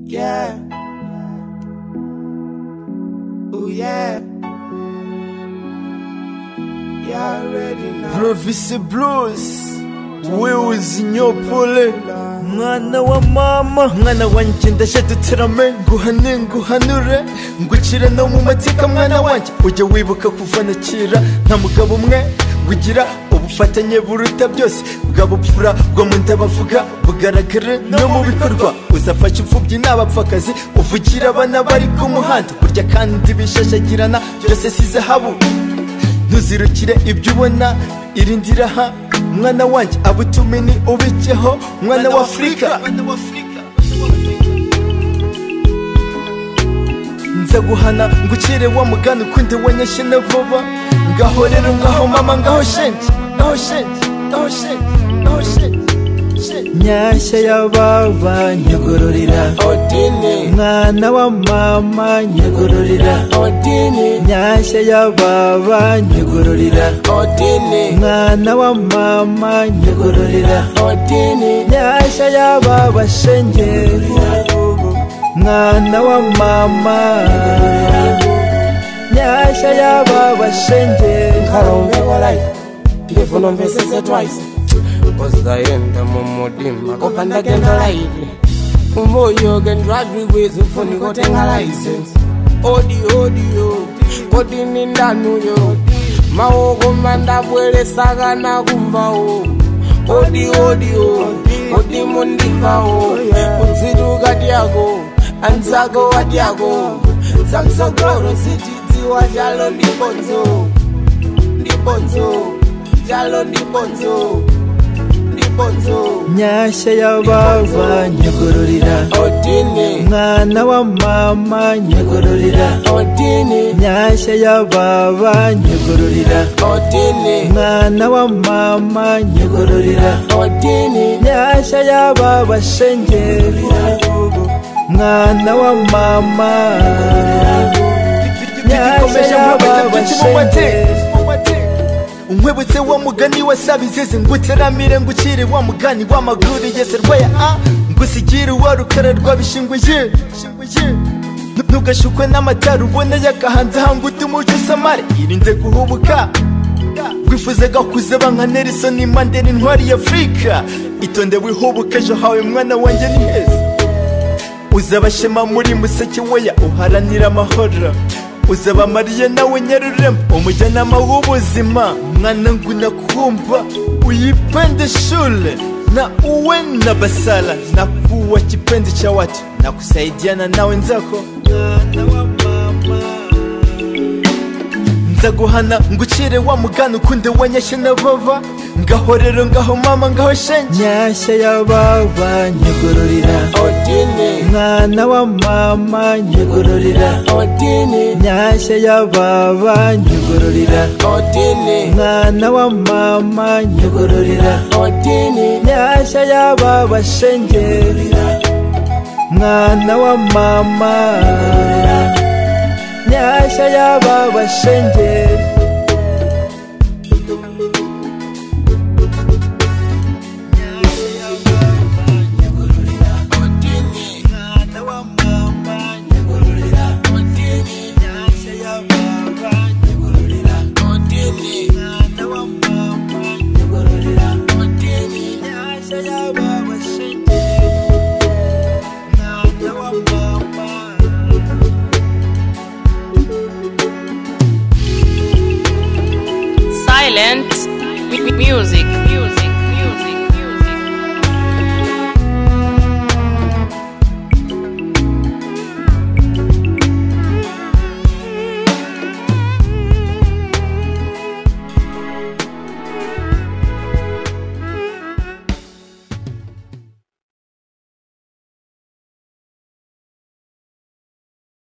Yeah. Oh yeah. You already know. PROVIS blues. Willz Nyopola. Mwana wa mama, mwana wanje ndaje duterame, nguhane nguhanure, ngukire no mu mateka mwana wanje, ujye wibuka kuva na kera, nta mugabo umwe wigira ubufatanye buruta byose, bwabupfura bwo mu ndabavuga bugaragara no mu bikorwa, uzafasha imfubyi n'abapfakazi, uvugira abana bari ku muhanda, burya kandi bishashagirana byose si zahabu, ntuzirukire ibyo ubona irindira ha mwana wanje abutumini ubiceho mwana wa Afrika, nza guhana ngukire wa mugani ukundi wanyashye na vuba, ngaho rero ngaho mama ngaho shenje ngaho shenje ngaho shenje ngaho shenje nyashya ya baba nyugururira Odini. mwana wa mama nyugururira Odini. nyashya ya baba nyugururira Odini. mwana wa mama nyugururira Odini. nyashya ya baba shenge mwana wa mama nyashya ya baba shenge Karombe wa life. Live no message twice. Uzayenda mu mudima kopanda genda laidi. Umoyo can drive me with ufuni gotenga license. Audio kodini ndanu yo. Maoko manda bwele saga na kumbao. Audio kodi mundimao. Utsiduka diago anzago wadiago. Samsogoro sititi wa jalo ndibonzo jalo ndibonzo nyashya ya baba nyugururira Odini. mwana wa mama nyugururira Odini. nyashya ya baba nyugururira Odini. mwana wa mama nyugururira Odini. nyashya ya baba shenge mwana wa mama nyashya ya baba shenge unkwebutse wa mugani wasabizize nguteramire ngukire wa mugani w'amaguru yese rwaya ngusigire wa rukara rwabishinguje ntugashukwe n'amatara ubona yakahanze hanguta umuco usamare irinde guhubuka wifuzaga kuzaba nka Nelson Mandela intwari ya Afrika itonde wihubuka ejo hawe mwana wanjye ni heza uzabashema muri museke weya uharanira amahoro uzaba Mariya nawe Nyarurembo umujyanama w'ubuzima mwana nguna kumba uyipende shule na uwe na basala na kuwa kipenzi cha watu na kusaidiana nawe nzako mwana wa mama nza guhana ngukire wa mugani ukundi wanyashye na baba ngaho rero ngaho mama ngaho shenge nyashya ya baba nyugururira Odini. mwana wa mama nyugururira Odini. nyashya ya baba nyugururira Odini. mwana wa mama nyugururira Odini. nyashya ya baba shenge mwana wa mama nyashya ya baba shenge Silent music.